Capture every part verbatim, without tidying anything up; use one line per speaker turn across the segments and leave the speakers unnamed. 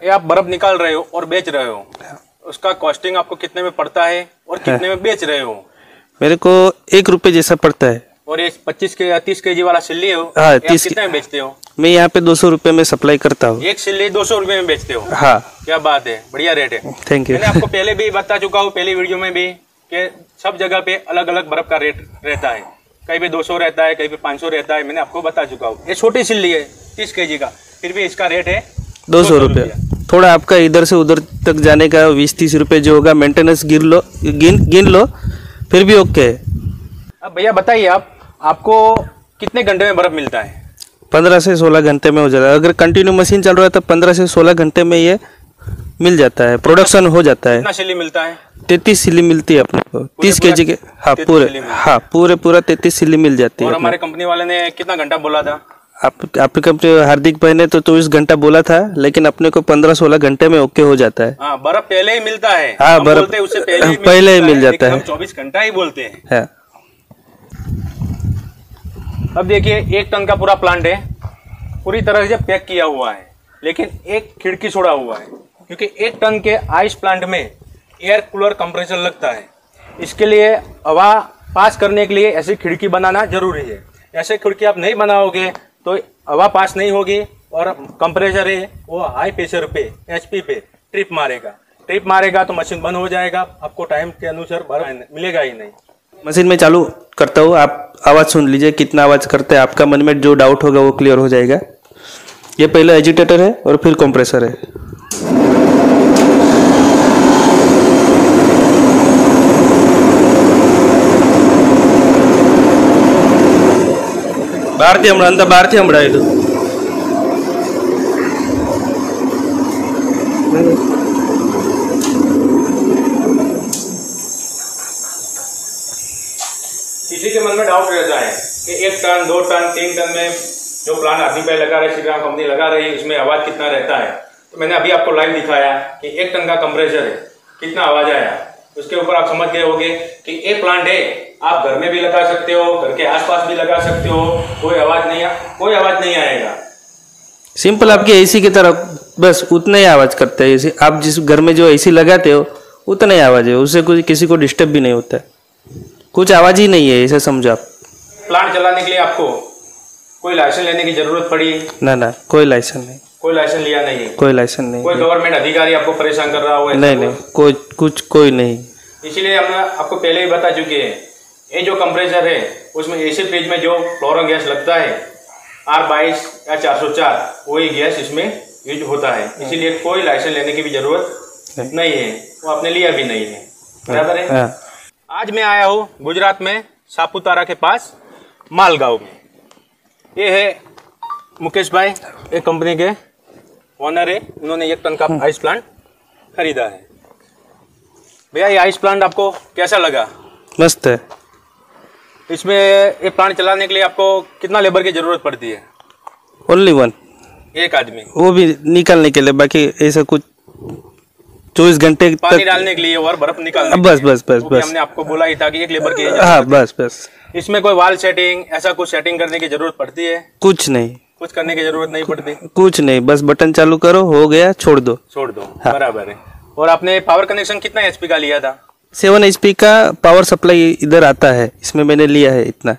ये आप बर्फ निकाल रहे हो और बेच रहे हो, उसका कॉस्टिंग आपको कितने में पड़ता है और कितने में बेच रहे हो?
मेरे को एक रुपए जैसा पड़ता है।
और ये पच्चीस के या तीस के जी वाला सिल्ली हो,
हाँ,
तीस कितने में बेचते हो?
मैं यहाँ पे दो सौ रुपए में सप्लाई करता हूँ।
एक सिल्ली दो सौ रुपए में बेचते हो?
हाँ।
क्या बात है, बढ़िया रेट है।
Thank you.
मैंने आपको पहले भी बता चुका हूँ, पहली वीडियो में भी, कि सब जगह पे अलग अलग बर्फ का रेट रहता है। कहीं पे दो सौ रहता है, कहीं पे पाँच सौ रहता है, मैंने आपको बता चुका हूँ। ये छोटी सिल्ली है तीस के जी का, फिर भी इसका रेट है
दो सौ रुपये। थोड़ा आपका इधर से उधर तक जाने का बीस तीस रुपये जो होगा मेंटेनेंस गिन लो गिन गिन लो फिर भी ओके है।
अब भैया बताइए, आप आपको कितने घंटे में बर्फ मिलता है?
पंद्रह से सोलह घंटे में हो जाता है। अगर कंटिन्यू मशीन चल रहा है तो पंद्रह से सोलह घंटे में ये मिल जाता है, प्रोडक्शन हो जाता है।
कितना सिल्ली मिलता है?
तैतीस सिल्ली मिलती है अपने को, तीस के जी के। हाँ पूरे, हाँ पूरे पूरा तैतीस सिल्ली मिल जाती है।
और हमारे कंपनी वाले ने कितना घंटा बोला था?
आप आपके कंपनी हार्दिक भाई ने तो चौबीस घंटा बोला था, लेकिन अपने को पंद्रह सोलह घंटे में ओके हो जाता है।
हाँ, बर्फ पहले ही मिलता है।
हाँ, बर्फ
उससे पहले ही
पहले ही मिल जाता है।
चौबीस घंटा ही बोलते हैं।
है।
अब देखिए, एक टन का पूरा प्लांट है, पूरी तरह से पैक किया हुआ है, लेकिन एक खिड़की छोड़ा हुआ है, क्योंकि एक टन के आइस प्लांट में एयर कूलर कंप्रेसर लगता है। इसके लिए हवा पास करने के लिए ऐसी खिड़की बनाना जरूरी है। ऐसे खिड़की आप नहीं बनाओगे तो हवा पास नहीं होगी और कंप्रेसर है वो हाई प्रेशर पे, एचपी पे ट्रिप मारेगा। ट्रिप मारेगा तो मशीन बंद हो जाएगा, आपको टाइम के अनुसार बर्फ मिलेगा ही नहीं।
मशीन में चालू करता हूँ, आप आवाज़ सुन लीजिए कितना आवाज़ करते हैं। आपका मन में जो डाउट होगा वो क्लियर हो जाएगा। ये पहले एजिटेटर है और फिर कंप्रेसर है। भारतीय हमारा अंत भारतीय हमारा ಇದು
किसी के मन में डाउट रहता है कि एक टन दो टन तीन टन में जो प्लान हार्दिक भाई लगा रहे, श्रीराम कंपनी लगा रही है, इसमें आवाज कितना रहता है। तो मैंने अभी आपको लाइव दिखाया कि एक टन का कंप्रेसर है, कितना आवाज आया। उसके ऊपर आप समझ गए होंगे कि एक प्लांट है, आप घर में भी लगा सकते हो, घर के आसपास भी लगा सकते हो, कोई आवाज नहीं कोई आवाज नहीं आएगा।
सिंपल आपके एसी की तरह बस उतना ही आवाज करता है। एसी आप जिस घर में जो एसी लगाते हो उतना ही आवाज है, उससे कुछ किसी को डिस्टर्ब भी नहीं होता है, कुछ आवाज ही नहीं है, ऐसा समझो आप।
प्लांट चलाने के लिए आपको कोई लाइसेंस लेने की जरूरत पड़ी?
ना ना, कोई लाइसेंस नहीं।
कोई लाइसेंस लिया नहीं?
कोई लाइसेंस नहीं।
कोई गवर्नमेंट अधिकारी आपको परेशान कर रहा हो?
नहीं नहीं, कोई कुछ कोई नहीं।
इसीलिए हम आपको पहले ही बता चुके हैं, ये जो कंप्रेसर है उसमें एसी फ्रिज में जो फ्लोरो गैस लगता है आर बाईस या चार सौ चार, वही गैस इसमें यूज होता है। इसीलिए कोई लाइसेंस लेने की भी जरूरत नहीं, नहीं है, वो आपने लिया भी नहीं है। बराबर है।
हाँ।
आज मैं आया हूँ गुजरात में सापुतारा के पास मालगांव में। ये है मुकेश भाई, एक कंपनी के ओनर है, उन्होंने एक टन का आइस प्लांट खरीदा है। भैया ये आइस प्लांट आपको कैसा लगा?
मस्त है।
इसमें ये प्लांट चलाने के लिए आपको कितना लेबर की जरूरत पड़ती है?
ओनली वन,
एक आदमी,
वो भी निकालने के लिए, बाकी ऐसा कुछ चौबीस घंटे
पानी डालने के लिए और बर्फ निकालने
बस बस बस बस
हमने आपको बोला ही था कि एक लेबर की।
हाँ बस बस।
इसमें कोई वाल सेटिंग ऐसा कुछ सेटिंग करने की जरूरत पड़ती है?
कुछ नहीं,
कुछ करने की जरूरत नहीं पड़ती,
कुछ नहीं, बस बटन चालू करो, हो गया, छोड़ दो
छोड़ दो।
हाँ।
बराबर है। और आपने पावर कनेक्शन कितना एचपी का लिया था?
सेवन एच पी का पावर सप्लाई इधर आता है, इसमें मैंने लिया है इतना।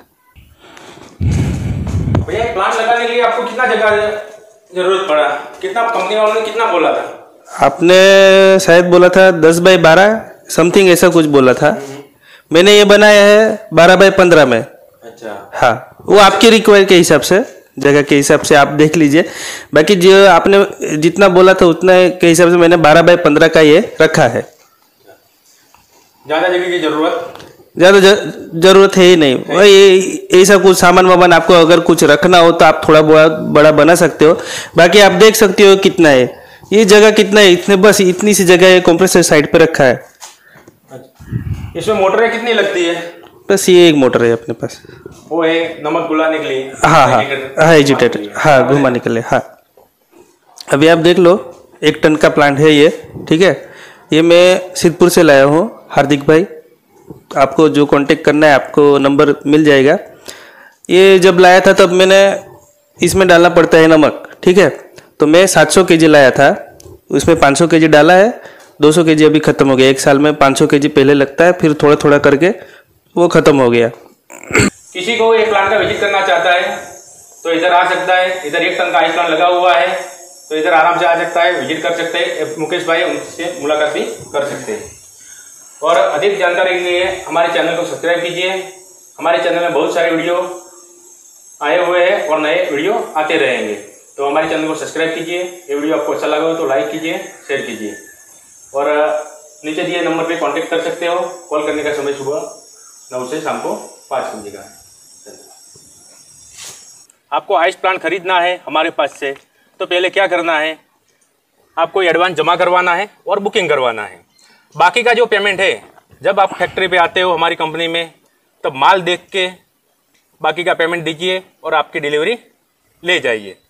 भैया प्लांट लगाने के लिए आपको कितना जगह जरूरत पड़ा? कितना कंपनी वालों ने कितना बोला था?
आपने शायद बोला था दस बाई बारह समथिंग ऐसा कुछ बोला था। मैंने ये बनाया है बारह बाई पंद्रह में।
अच्छा।
हाँ, वो आपके रिक्वायर के हिसाब से, जगह के हिसाब से आप देख लीजिए। बाकी जो आपने जितना बोला था उतना के हिसाब से मैंने बारह बाई पंद्रह का ये रखा है।
ज्यादा जगह की जरूरत
ज्यादा जरूरत है ही नहीं। वही ऐसा कुछ सामान वामान आपको अगर कुछ रखना हो तो आप थोड़ा बहुत बड़ा बना सकते हो। बाकी आप देख सकते हो कितना है, ये जगह कितना है, इतने बस इतनी सी जगह है, कंप्रेसर साइड पे रखा है।
इसमें मोटरें कितनी लगती है?
बस ये एक मोटर है अपने पास,
वो है नमक घुलाने के लिए।
हाँ हाँ हाँ, एजिटेटर, हाँ घुमाने के लिए। हाँ, अभी आप देख लो, एक टन का प्लांट है ये, ठीक है। ये मैं सिद्धपुर से लाया हूँ, हार्दिक भाई, आपको जो कांटेक्ट करना है आपको नंबर मिल जाएगा। ये जब लाया था तब मैंने इसमें डालना पड़ता है नमक, ठीक है। तो मैं सात सौ केजी लाया था, उसमें पाँच सौ केजी डाला है, दो सौ केजी अभी ख़त्म हो गया। एक साल में पाँच सौ केजी पहले लगता है, फिर थोड़ा थोड़ा करके वो ख़त्म हो गया।
किसी को ये प्लांट का विजिट करना चाहता है तो इधर आ सकता है। इधर एक टन का आइस प्लांट लगा हुआ है, तो इधर आराम से आ सकता है, विजिट कर सकते हैं। मुकेश भाई उनसे मुलाकात भी कर सकते हैं। और अधिक जानकारी के लिए हमारे चैनल को सब्सक्राइब कीजिए। हमारे चैनल में बहुत सारे वीडियो आए हुए हैं और नए वीडियो आते रहेंगे, तो हमारे चैनल को सब्सक्राइब कीजिए। ये वीडियो आपको अच्छा लगा हो तो लाइक कीजिए, शेयर कीजिए, और नीचे दिए नंबर पे कांटेक्ट कर सकते हो। कॉल करने का समय सुबह नौ से शाम को पाँच बजे का। आपको आइस प्लांट खरीदना है हमारे पास से, तो पहले क्या करना है, आपको एडवांस जमा करवाना है और बुकिंग करवाना है। बाकी का जो पेमेंट है, जब आप फैक्ट्री पे आते हो हमारी कंपनी में, तब माल देख के बाकी का पेमेंट दीजिए और आपकी डिलीवरी ले जाइए।